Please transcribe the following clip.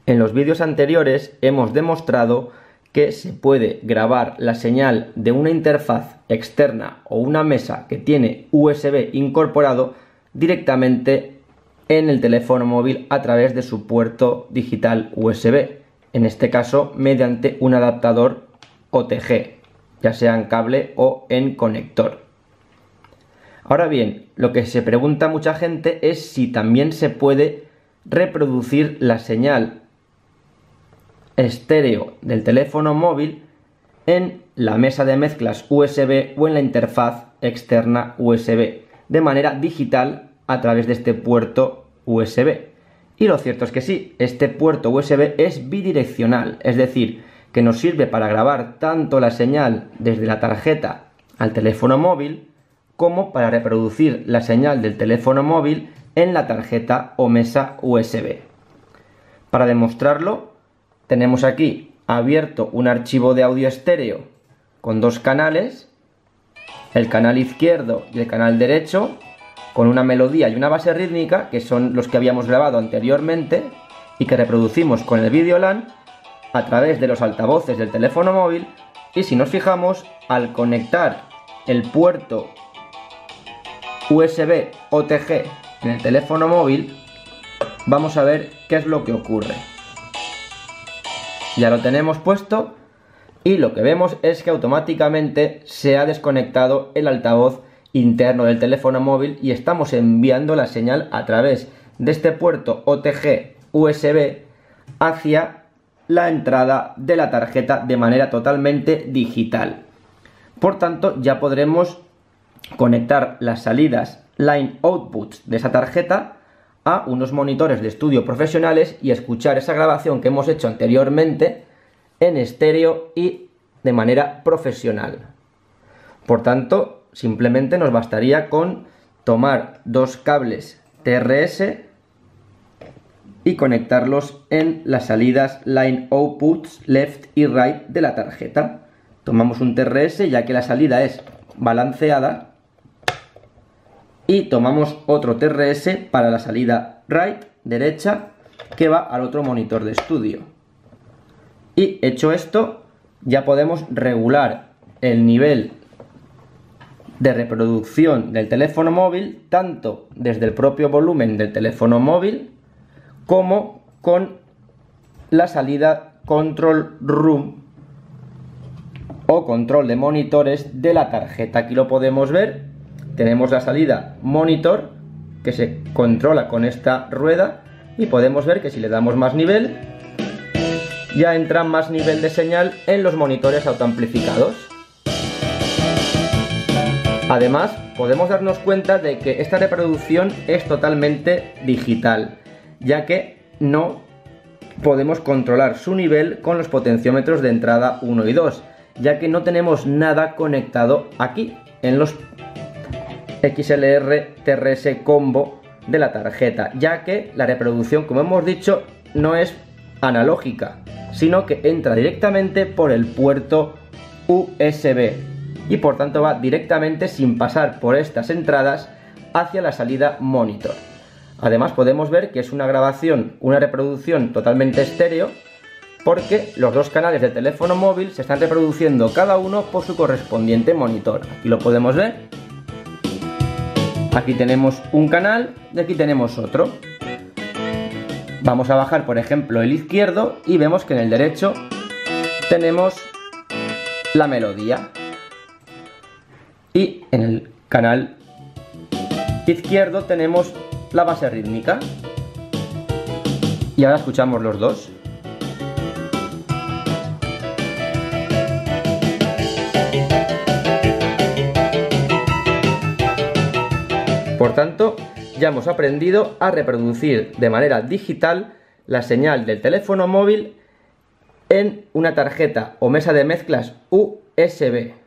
En los vídeos anteriores hemos demostrado que se puede grabar la señal de una interfaz externa o una mesa que tiene USB incorporado directamente en el teléfono móvil a través de su puerto digital USB, en este caso mediante un adaptador OTG, ya sea en cable o en conector. Ahora bien, lo que se pregunta mucha gente es si también se puede reproducir la señal estéreo del teléfono móvil en la mesa de mezclas USB o en la interfaz externa USB de manera digital a través de este puerto USB. Y lo cierto es que sí, este puerto USB es bidireccional, es decir, que nos sirve para grabar tanto la señal desde la tarjeta al teléfono móvil como para reproducir la señal del teléfono móvil en la tarjeta o mesa USB. Para demostrarlo, tenemos aquí abierto un archivo de audio estéreo con dos canales, el canal izquierdo y el canal derecho, con una melodía y una base rítmica, que son los que habíamos grabado anteriormente y que reproducimos con el vídeo LAN a través de los altavoces del teléfono móvil. Y si nos fijamos, al conectar el puerto USB OTG en el teléfono móvil, vamos a ver qué es lo que ocurre. Ya lo tenemos puesto y lo que vemos es que automáticamente se ha desconectado el altavoz interno del teléfono móvil y estamos enviando la señal a través de este puerto OTG USB hacia la entrada de la tarjeta de manera totalmente digital. Por tanto, ya podremos conectar las salidas line outputs de esa tarjeta a unos monitores de estudio profesionales y escuchar esa grabación que hemos hecho anteriormente en estéreo y de manera profesional. Por tanto, simplemente nos bastaría con tomar dos cables TRS y conectarlos en las salidas line outputs left y right de la tarjeta. Tomamos un TRS ya que la salida es balanceada y tomamos otro TRS para la salida right, derecha, que va al otro monitor de estudio. Y hecho esto, ya podemos regular el nivel de reproducción del teléfono móvil tanto desde el propio volumen del teléfono móvil como con la salida control room o control de monitores de la tarjeta. Aquí lo podemos ver. Tenemos la salida monitor que se controla con esta rueda y podemos ver que si le damos más nivel ya entra más nivel de señal en los monitores autoamplificados. Además, podemos darnos cuenta de que esta reproducción es totalmente digital, ya que no podemos controlar su nivel con los potenciómetros de entrada 1 y 2, ya que no tenemos nada conectado aquí en los XLR TRS combo de la tarjeta, ya que la reproducción, como hemos dicho, no es analógica, sino que entra directamente por el puerto USB y por tanto va directamente sin pasar por estas entradas hacia la salida monitor. Además podemos ver que es una grabación, una reproducción totalmente estéreo, porque los dos canales del teléfono móvil se están reproduciendo cada uno por su correspondiente monitor. Aquí lo podemos ver. Aquí tenemos un canal y aquí tenemos otro. Vamos a bajar, por ejemplo, el izquierdo y vemos que en el derecho tenemos la melodía. Y en el canal izquierdo tenemos la base rítmica. Y ahora escuchamos los dos. Por tanto, ya hemos aprendido a reproducir de manera digital la señal del teléfono móvil en una tarjeta o mesa de mezclas USB.